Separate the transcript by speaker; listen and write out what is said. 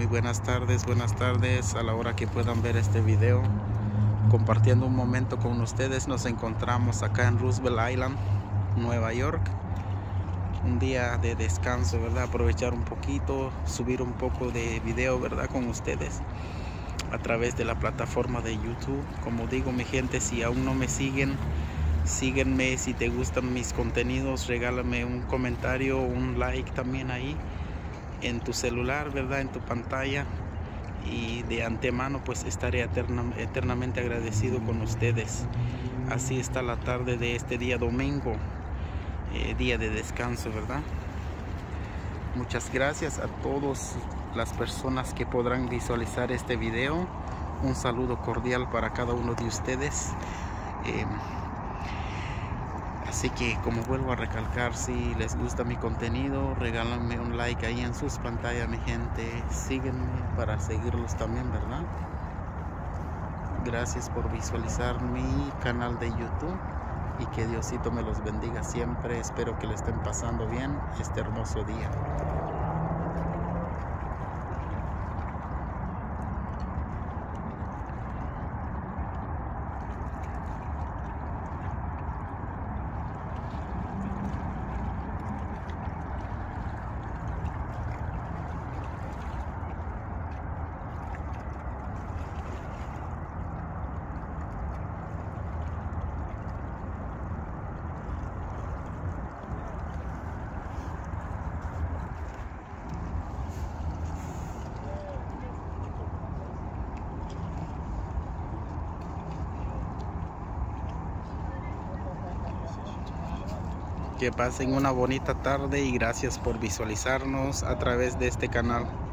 Speaker 1: Muy buenas tardes a la hora que puedan ver este video. Compartiendo un momento con ustedes, nos encontramos acá en Roosevelt Island, Nueva York. Un día de descanso, ¿verdad? Aprovechar un poquito, subir un poco de video, ¿verdad? Con ustedes a través de la plataforma de YouTube. Como digo, mi gente, si aún no me siguen, síguenme. Si te gustan mis contenidos, regálame un comentario, un like también ahí en tu celular, ¿verdad? En tu pantalla. Y de antemano pues estaré eternamente agradecido con ustedes. Así está la tarde de este día domingo, día de descanso, ¿verdad? Muchas gracias a todas las personas que podrán visualizar este video. Un saludo cordial para cada uno de ustedes. Así que, como vuelvo a recalcar, si les gusta mi contenido, regálenme un like ahí en sus pantallas, mi gente. Síguenme para seguirlos también, ¿verdad? Gracias por visualizar mi canal de YouTube y que Diosito me los bendiga siempre. Espero que le estén pasando bien este hermoso día. Que pasen una bonita tarde y gracias por visualizarnos a través de este canal.